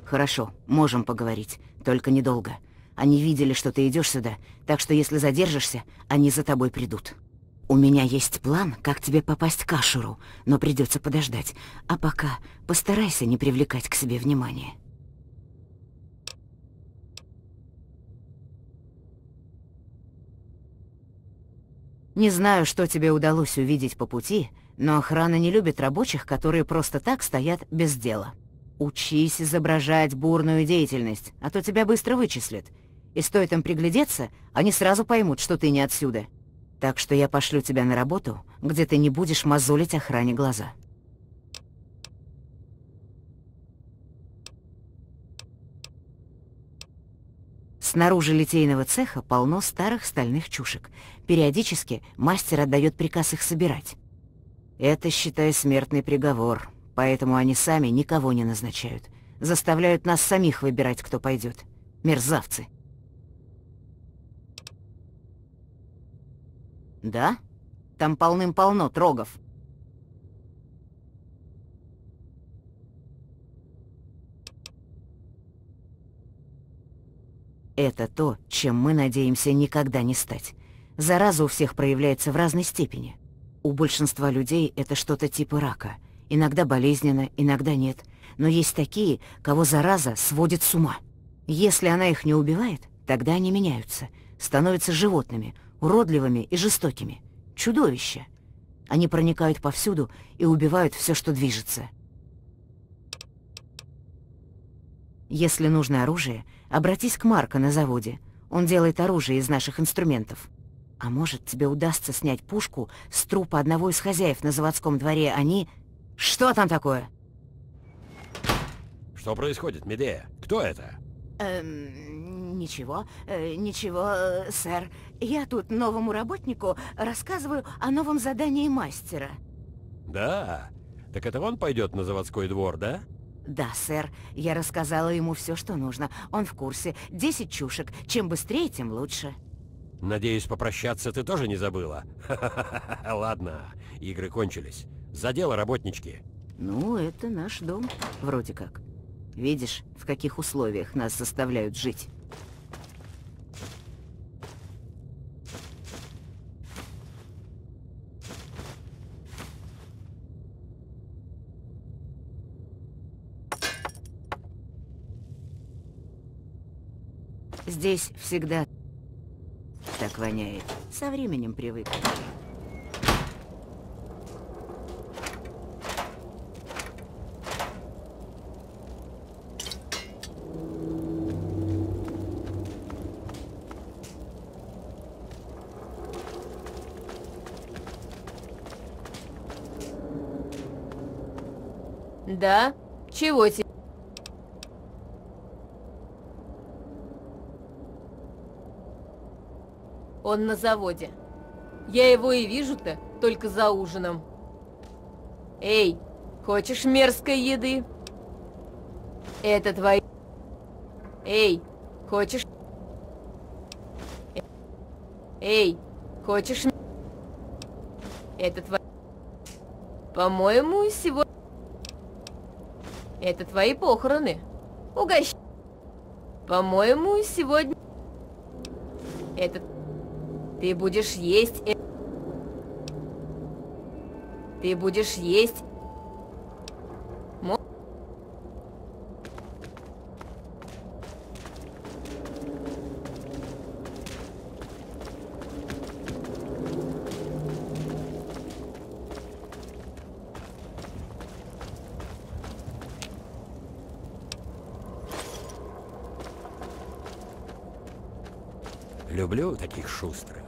Хорошо, можем поговорить, только недолго. Они видели, что ты идешь сюда, так что если задержишься, они за тобой придут. У меня есть план, как тебе попасть к Ашуру, но придется подождать. А пока постарайся не привлекать к себе внимания. Не знаю, что тебе удалось увидеть по пути, но охрана не любит рабочих, которые просто так стоят без дела. Учись изображать бурную деятельность, а то тебя быстро вычислят. И стоит им приглядеться, они сразу поймут, что ты не отсюда. Так что я пошлю тебя на работу, где ты не будешь мозолить охране глаза. Снаружи литейного цеха полно старых стальных чушек. Периодически мастер отдает приказ их собирать. Это, считай, смертный приговор, поэтому они сами никого не назначают. Заставляют нас самих выбирать, кто пойдет. Мерзавцы. Да? Там полным-полно трогов. Это то, чем мы надеемся никогда не стать. Зараза у всех проявляется в разной степени. У большинства людей это что-то типа рака. Иногда болезненно, иногда нет. Но есть такие, кого зараза сводит с ума. Если она их не убивает, тогда они меняются, становятся животными, уродливыми и жестокими. Чудовища. Они проникают повсюду и убивают все, что движется. Если нужно оружие, обратись к Марко на заводе. Он делает оружие из наших инструментов. А может, тебе удастся снять пушку с трупа одного из хозяев на заводском дворе. Они... Что там такое? Что происходит, Медея? Кто это? Ничего, сэр. Я тут новому работнику рассказываю о новом задании мастера. Да? Так это он пойдет на заводской двор, да? Да, сэр. Я рассказала ему все, что нужно. Он в курсе. 10 чушек. Чем быстрее, тем лучше. Надеюсь, попрощаться ты тоже не забыла? Ладно, игры кончились. За дело, работнички. Ну, это наш дом, вроде как. Видишь, в каких условиях нас заставляют жить. Здесь всегда так воняет. Со временем привык. Да? Чего тебе? Он на заводе. Я его и вижу-то только за ужином. Эй, хочешь мерзкой еды? Это твои... Эй, хочешь... Эй, хочешь... Это твои... По-моему, сегодня... Это твои похороны. Угощ... По-моему, сегодня... Это... Ты будешь есть... Ты будешь есть... Люблю таких шустрых.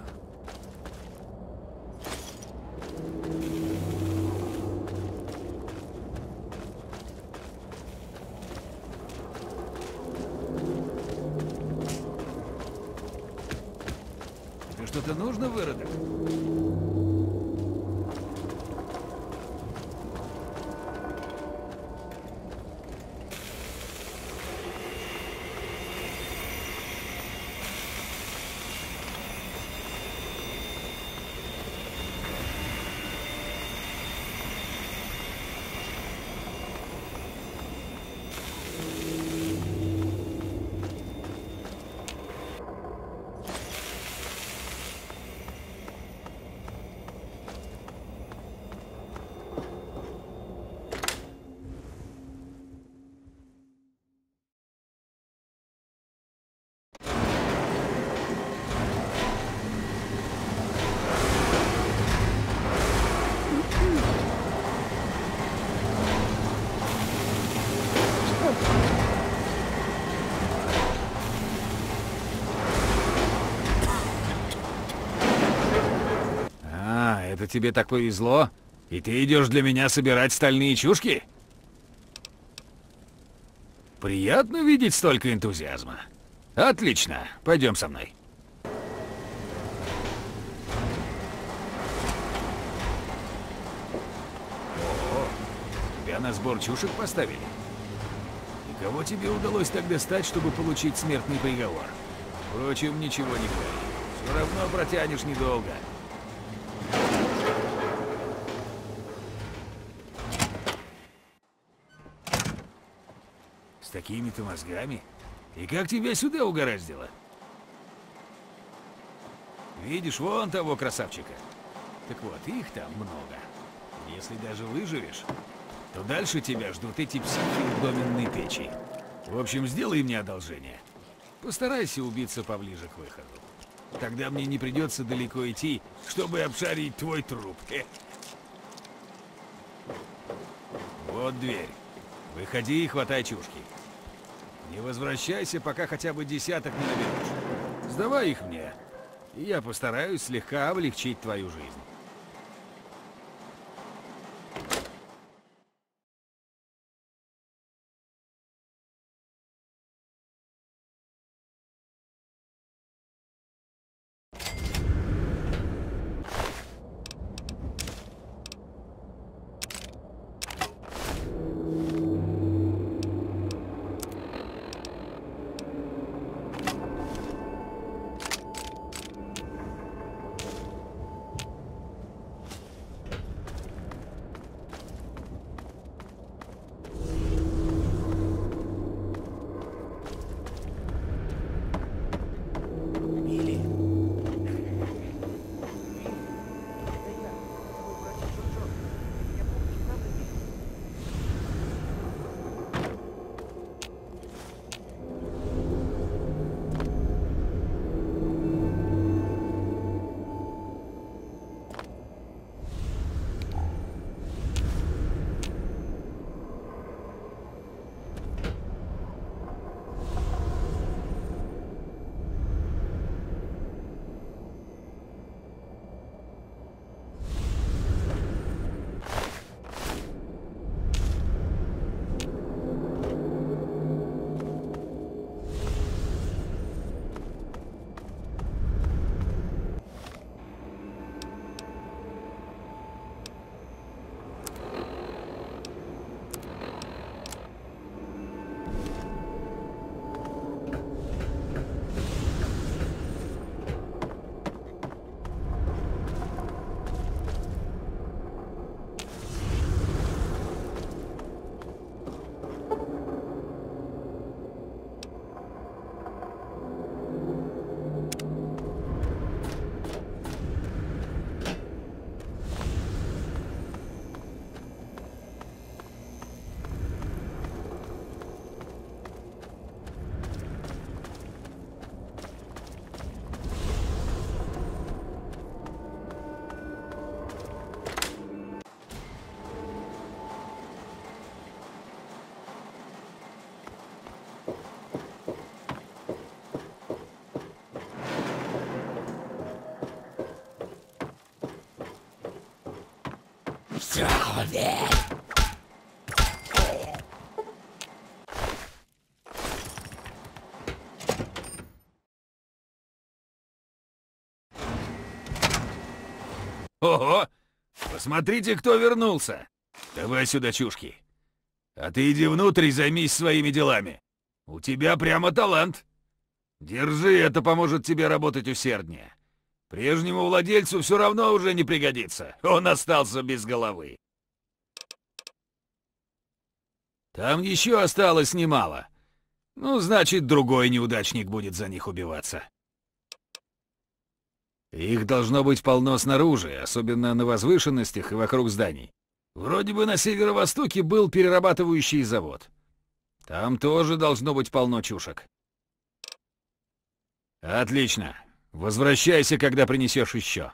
Тебе что-то нужно, выродок? тебе так повезло, и ты идешь для меня собирать стальные чушки? Приятно видеть столько энтузиазма. Отлично, пойдем со мной. Ого, тебя на сбор чушек поставили? И кого тебе удалось так достать, чтобы получить смертный приговор? Впрочем, ничего не говори. Все равно протянешь недолго. С такими-то мозгами? И как тебя сюда угораздило? Видишь, вон того красавчика. Так вот, их там много. Если даже выживешь, то дальше тебя ждут эти психи в доменной печи. В общем, сделай мне одолжение. Постарайся убиться поближе к выходу. Тогда мне не придется далеко идти, чтобы обшарить твой труп. Вот дверь. Выходи и хватай чушки. Не возвращайся, пока хотя бы десяток не наберешь. Сдавай их мне, и я постараюсь слегка облегчить твою жизнь. Ого! Посмотрите, кто вернулся! Давай сюда чушки. А ты иди внутрь и займись своими делами. У тебя прямо талант. Держи, это поможет тебе работать усерднее. Прежнему владельцу все равно уже не пригодится. Он остался без головы. Там еще осталось немало. Ну, значит, другой неудачник будет за них убиваться. Их должно быть полно снаружи, особенно на возвышенностях и вокруг зданий. Вроде бы на северо-востоке был перерабатывающий завод. Там тоже должно быть полно чушек. Отлично. Возвращайся, когда принесешь еще.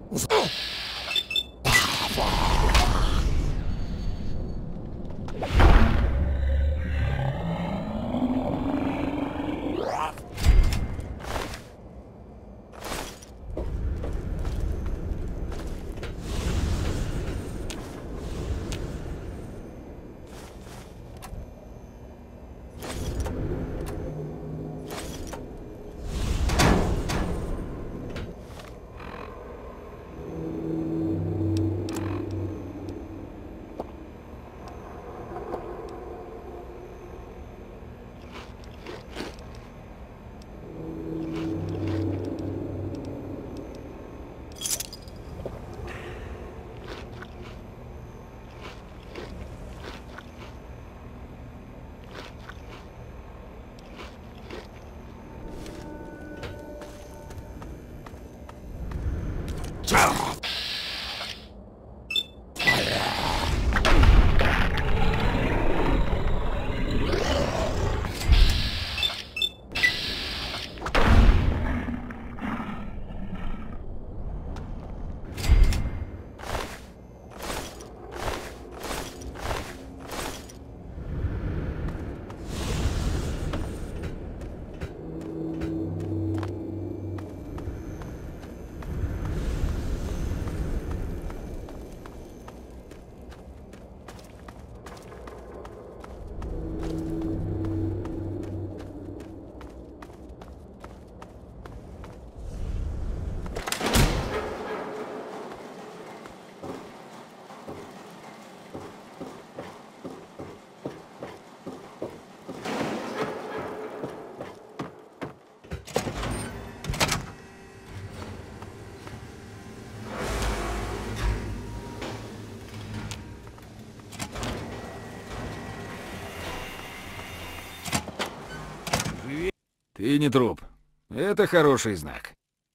Ты не труп. Это хороший знак.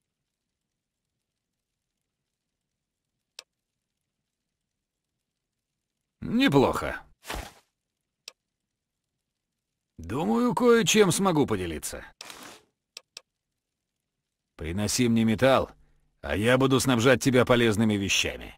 Неплохо. Думаю, кое-чем смогу поделиться. Приноси мне металл, а я буду снабжать тебя полезными вещами.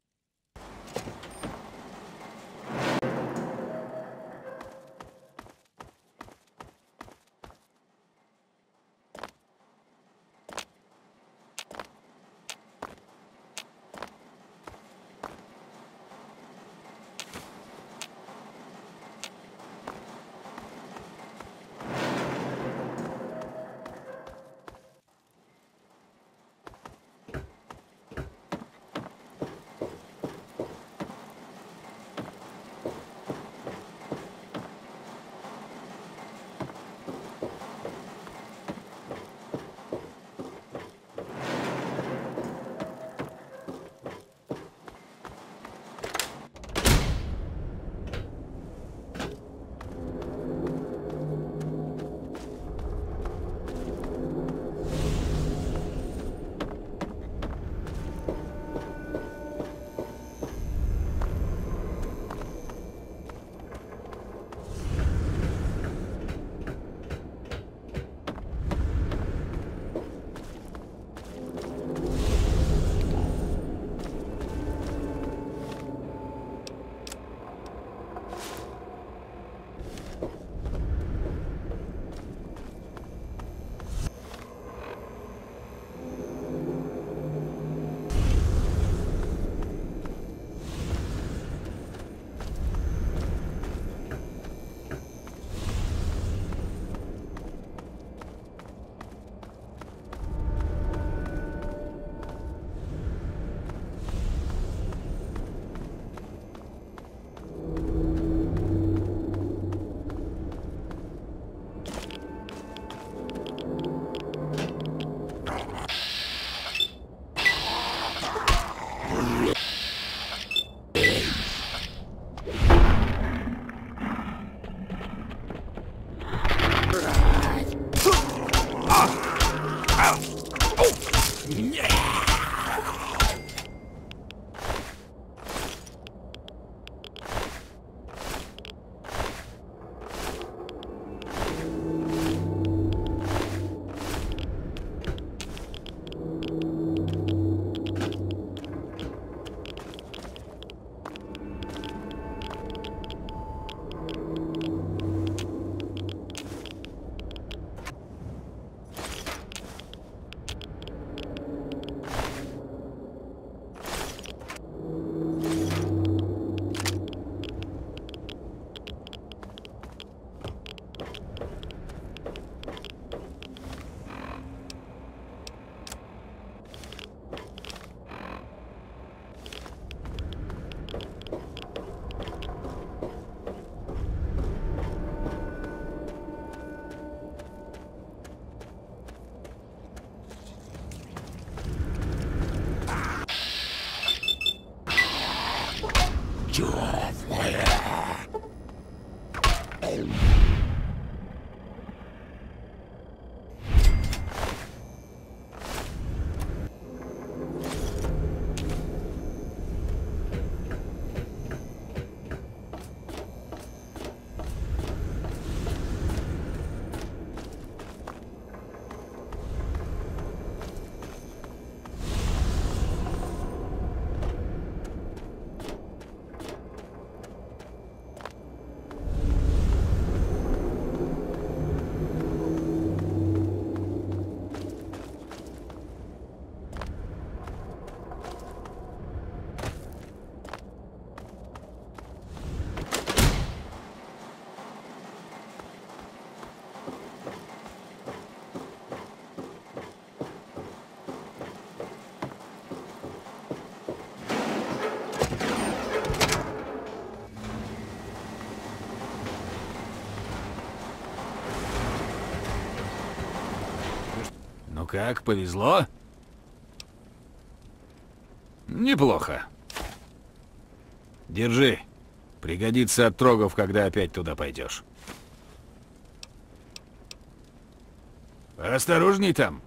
Ну как, повезло? Неплохо. Держи. Пригодится от трогов, когда опять туда пойдешь. Осторожней там.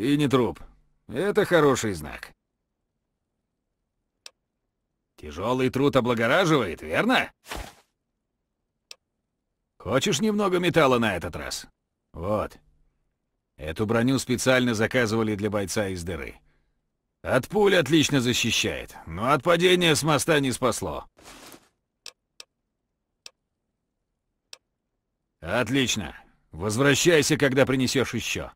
И не труп. Это хороший знак. Тяжелый труд облагораживает, верно? Хочешь немного металла на этот раз? Вот. Эту броню специально заказывали для бойца из дыры. От пуль отлично защищает, но от падения с моста не спасло. Отлично. Возвращайся, когда принесешь еще.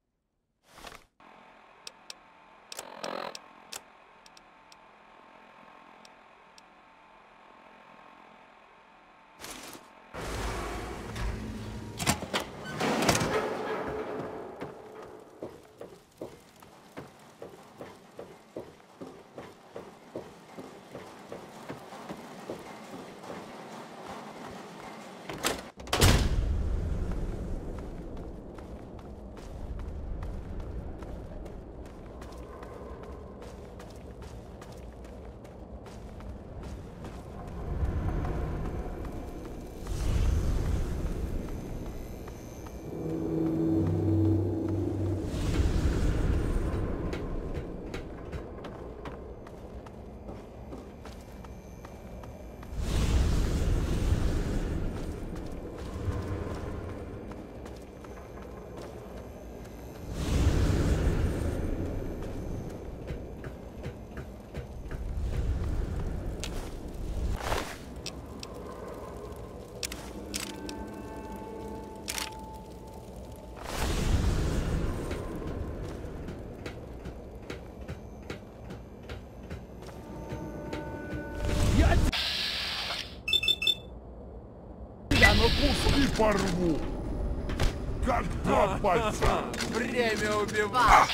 Я на куски порву! Как два пальца! Время убивать!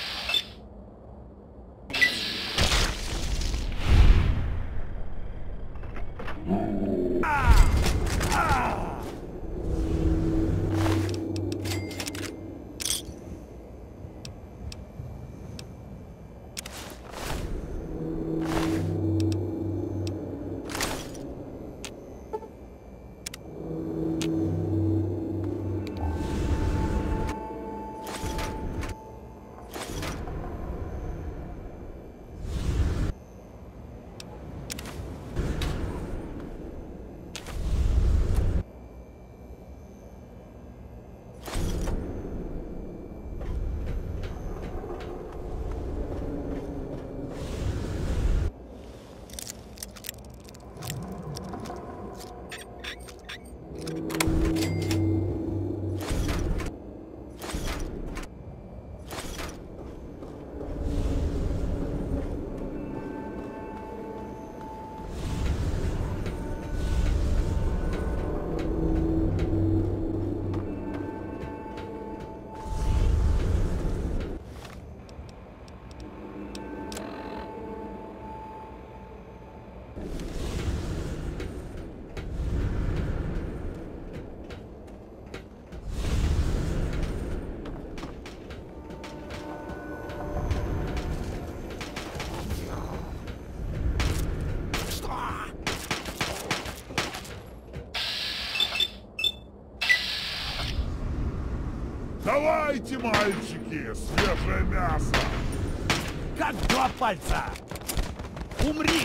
Давайте, мальчики, свежее мясо! Как два пальца! Умри!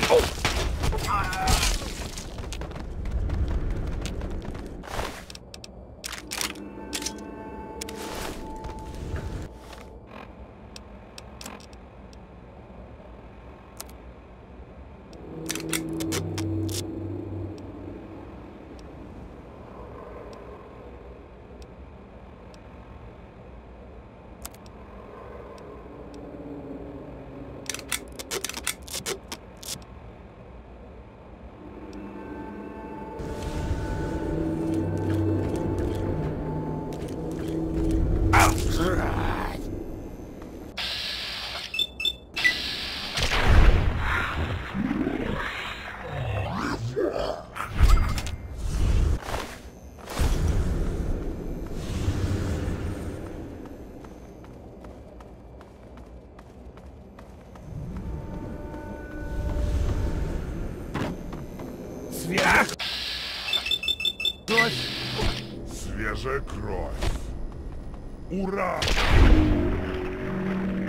Свежая кровь! Ура!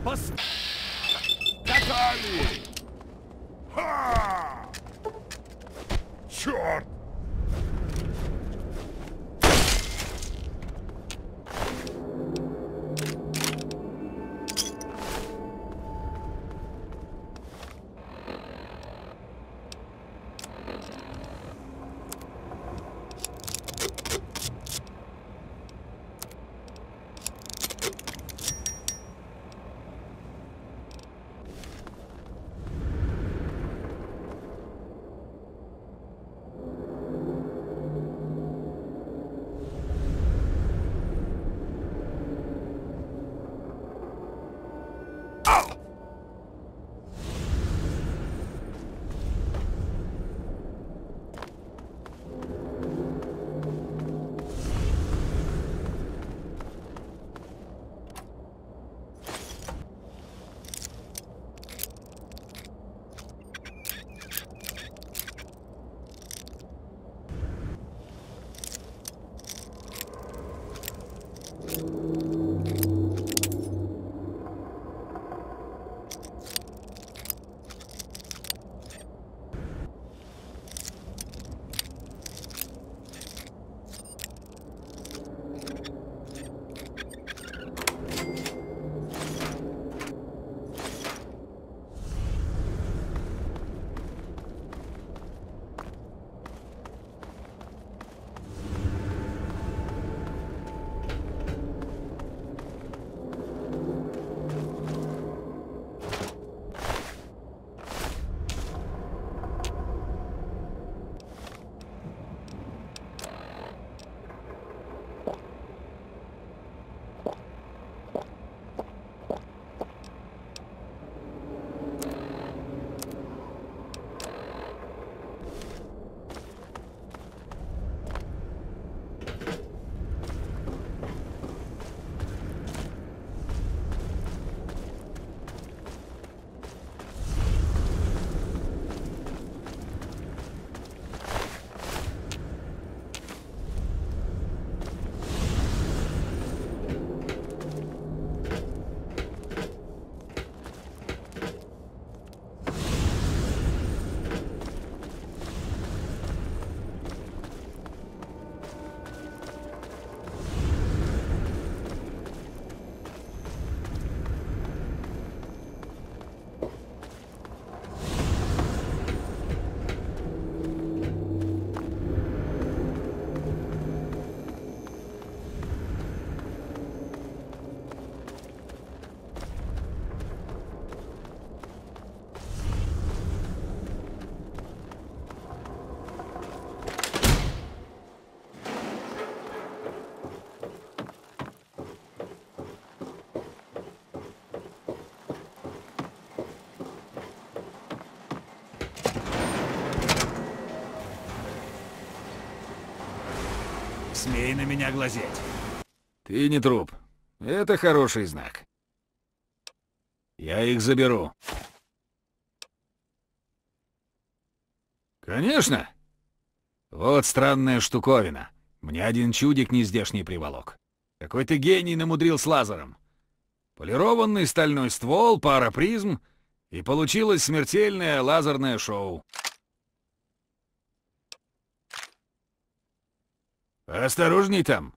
Пос... Катали! Ха! Черт! Смей на меня глазеть. Ты не труп. Это хороший знак. Я их заберу. Конечно. Вот странная штуковина. Мне один чудик нездешний приволок. Какой-то гений намудрил с лазером. Полированный стальной ствол, пара призм, и получилось смертельное лазерное шоу. Осторожней там.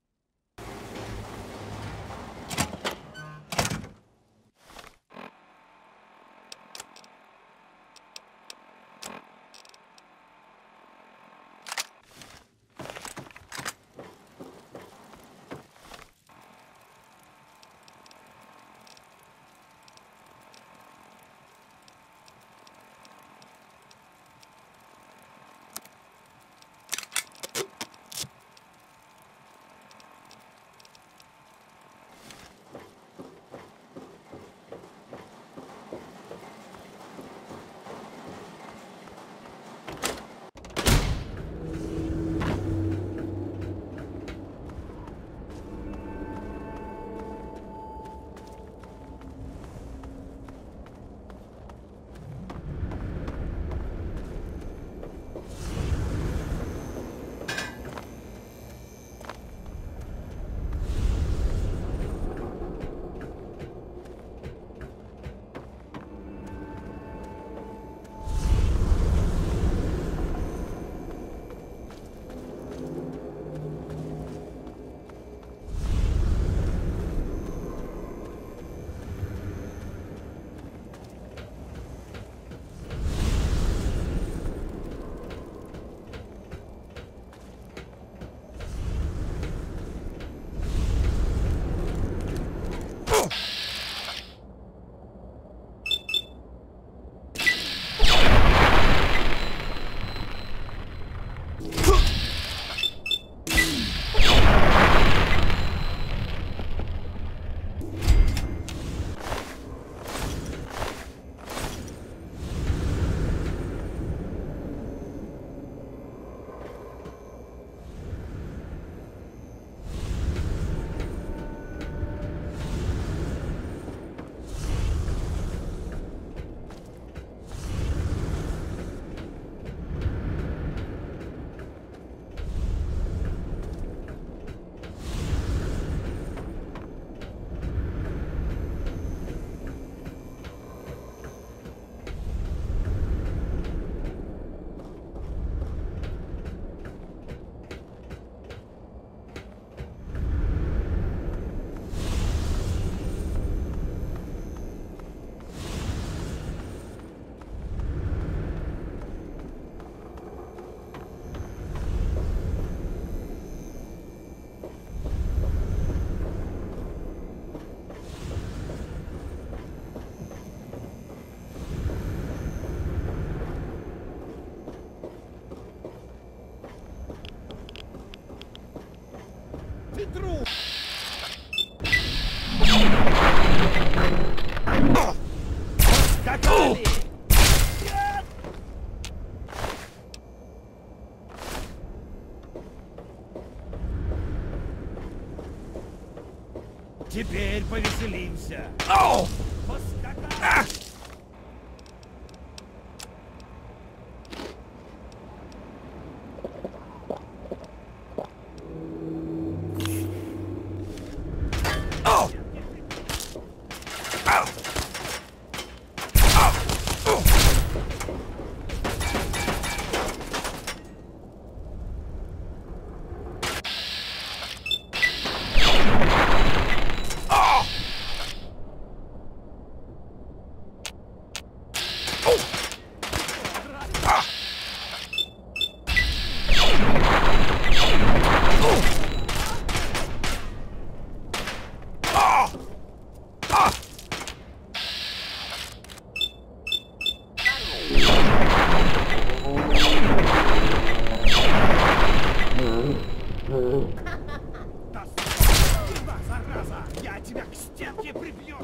Петру! Скакали! Нет! Теперь повеселимся. Поскакали! Да сюда, зараза! Я тебя к стенке прибью!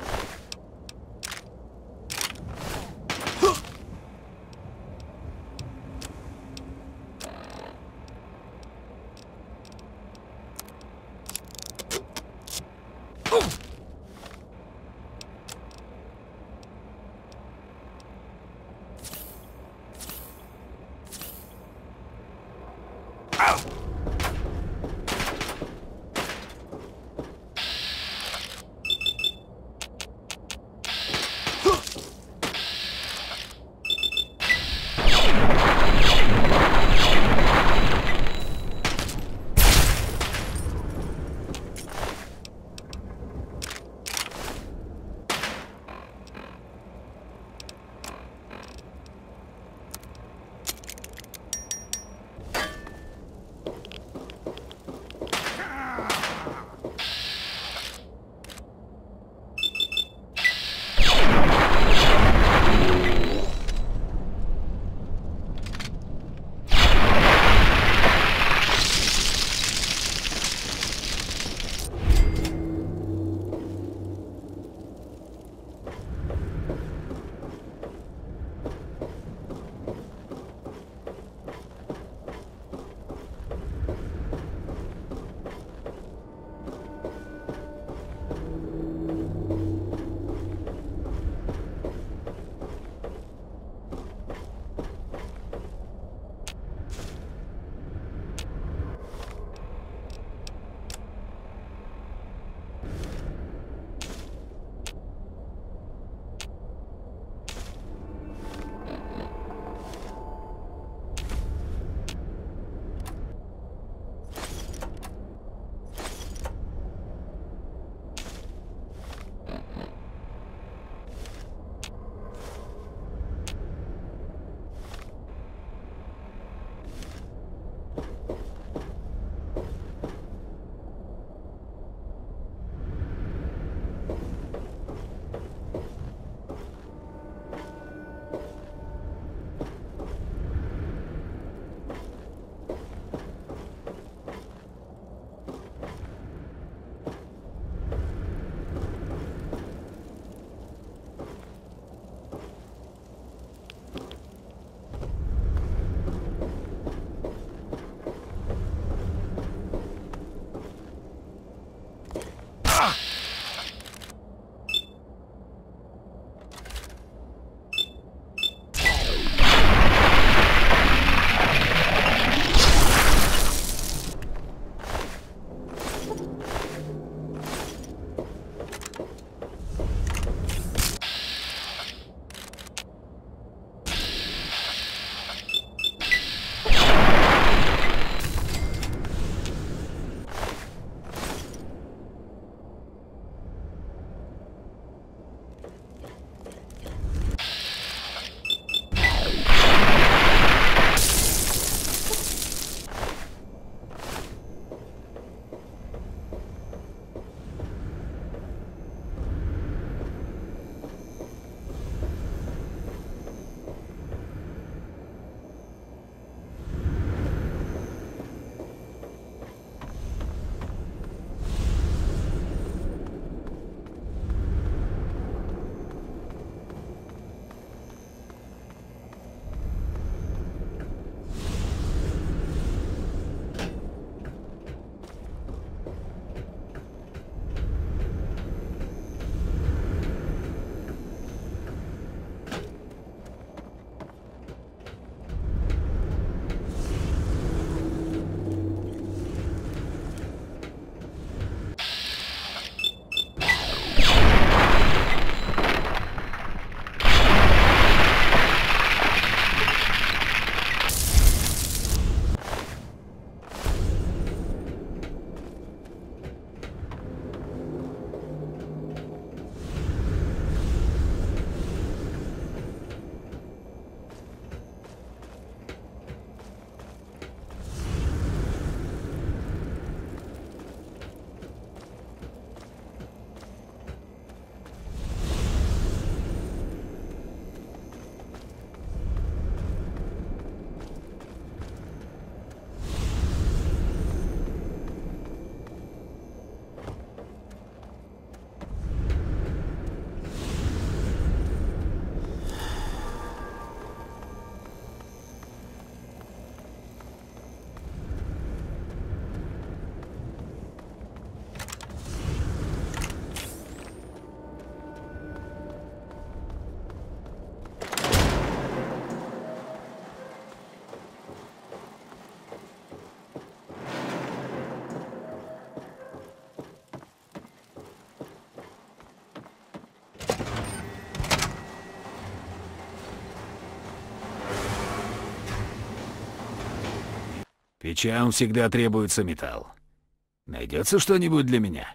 Печам всегда требуется металл. Найдется что-нибудь для меня?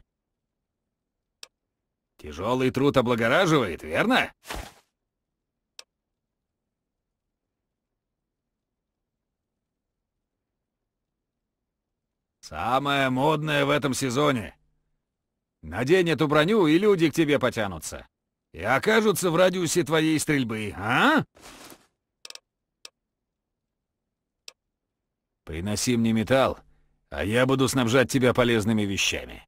Тяжелый труд облагораживает, верно? Самое модное в этом сезоне. Надень эту броню, и люди к тебе потянутся. И окажутся в радиусе твоей стрельбы, а? Приноси мне металл, а я буду снабжать тебя полезными вещами.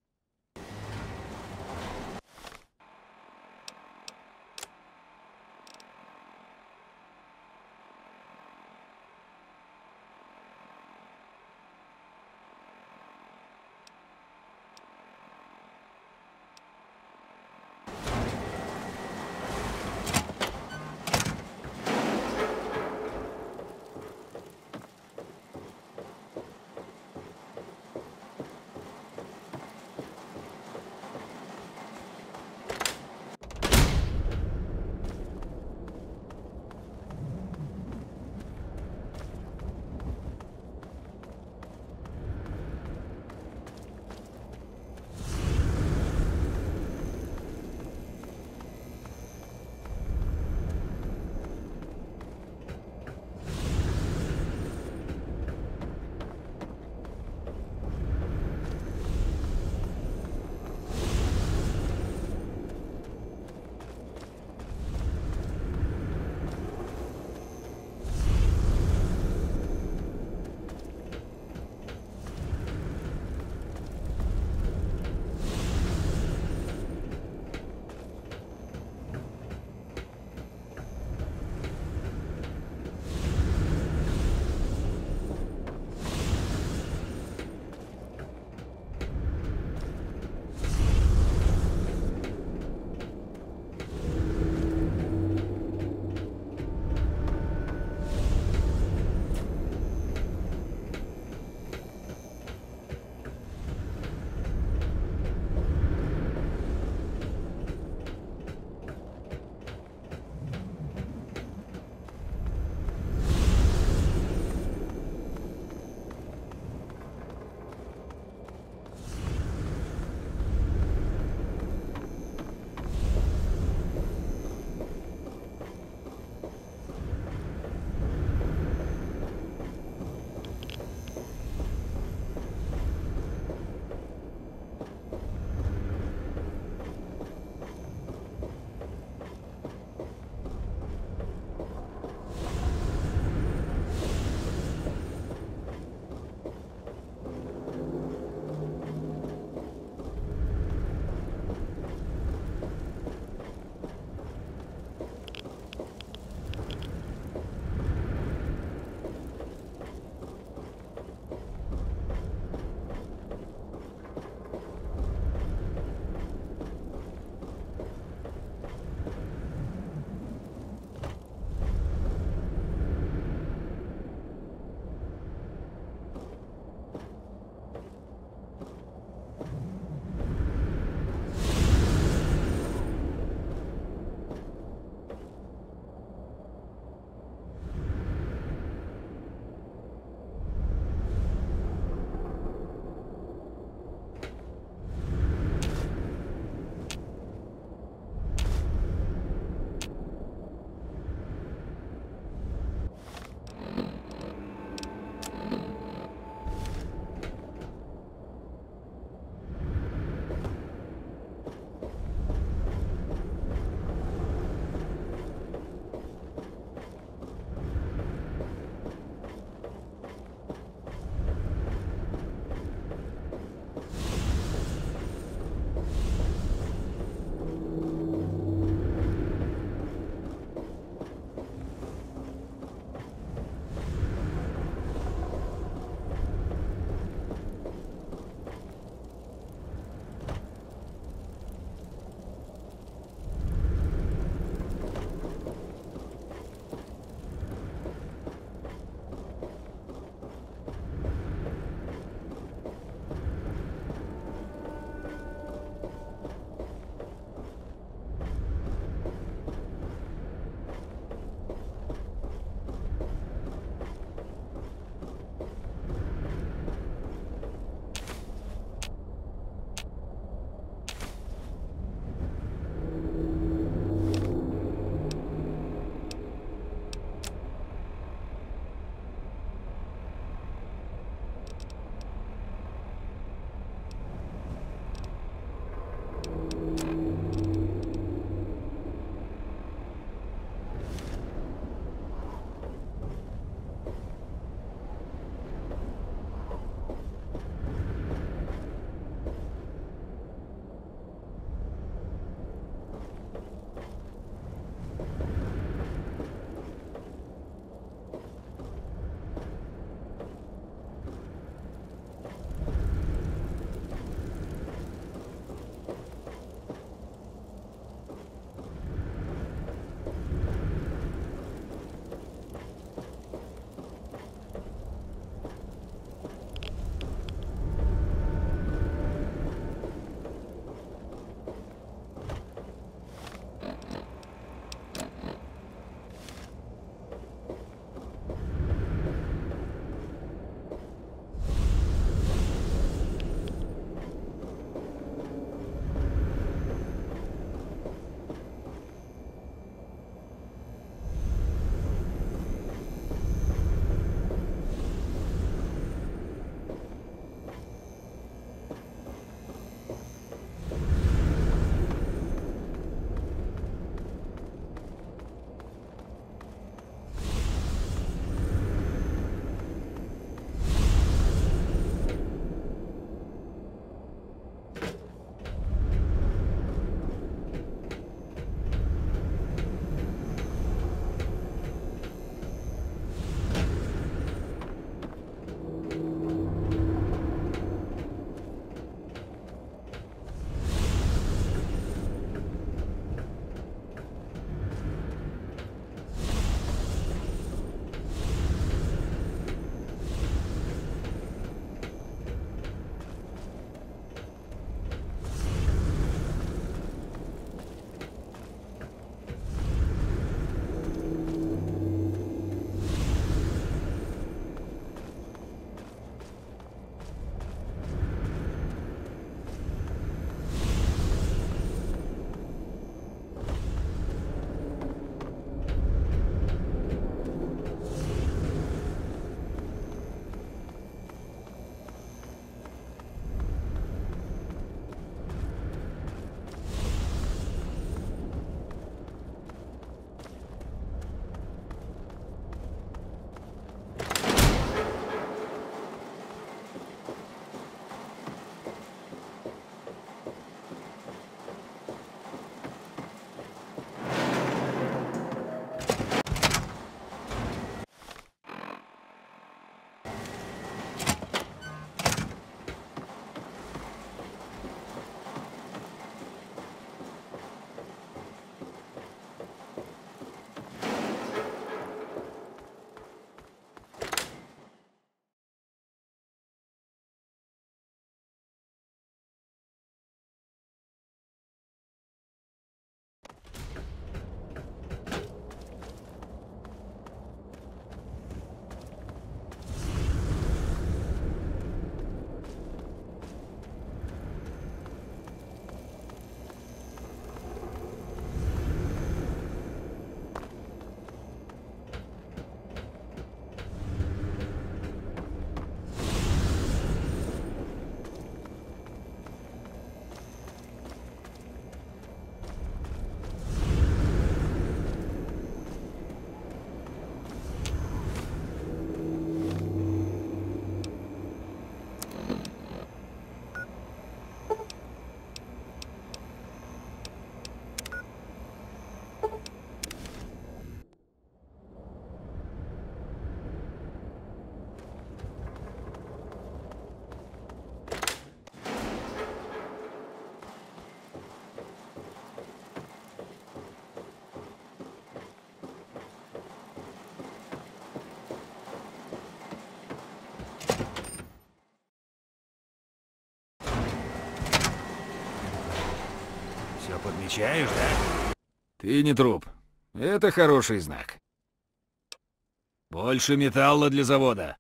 Все подмечаешь, да? Ты не труп. Это хороший знак. Больше металла для завода.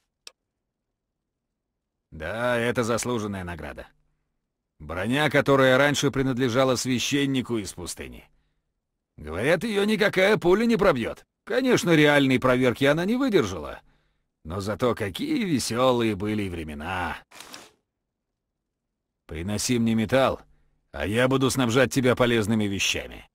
Да, это заслуженная награда. Броня, которая раньше принадлежала священнику из пустыни. Говорят, ее никакая пуля не пробьет. Конечно, реальной проверки она не выдержала. Но зато какие веселые были времена. Приноси мне металл, а я буду снабжать тебя полезными вещами.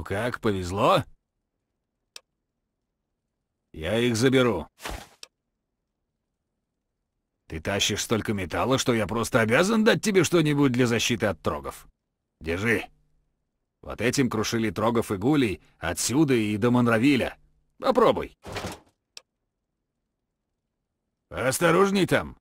как, повезло? Я их заберу. Ты тащишь столько металла, что я просто обязан дать тебе что-нибудь для защиты от трогов. Держи. Вот этим крушили трогов и гулей отсюда и до Монравиля. Попробуй. Осторожней там.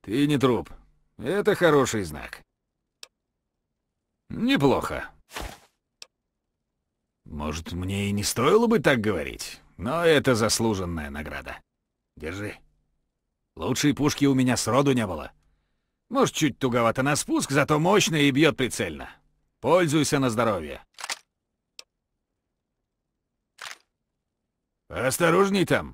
Ты не труп. Это хороший знак. Неплохо. Может, мне и не стоило бы так говорить, но это заслуженная награда. Держи. Лучшей пушки у меня сроду не было. Может, чуть туговато на спуск, зато мощно и бьет прицельно. Пользуйся на здоровье. Осторожней там.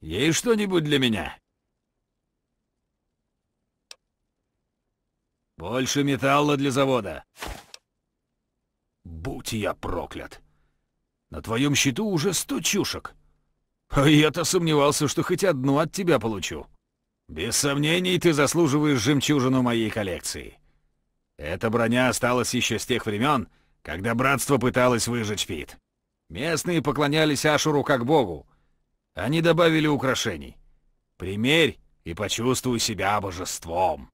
Есть что-нибудь для меня? Больше металла для завода. Будь я проклят. На твоем счету уже 100 чушек. А я-то сомневался, что хоть одну от тебя получу. Без сомнений, ты заслуживаешь жемчужину моей коллекции. Эта броня осталась еще с тех времен, когда братство пыталось выжечь Пит. Местные поклонялись Ашуру как богу. Они добавили украшений. Примерь и почувствуй себя божеством.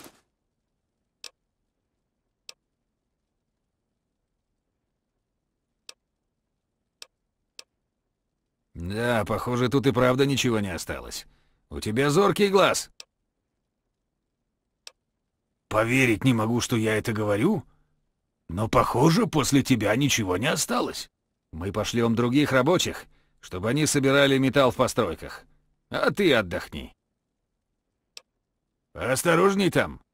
Да, похоже, тут и правда ничего не осталось. У тебя зоркий глаз. Поверить не могу, что я это говорю, но, похоже, после тебя ничего не осталось. Мы пошлем других рабочих, чтобы они собирали металл в постройках. А ты отдохни. Осторожней там.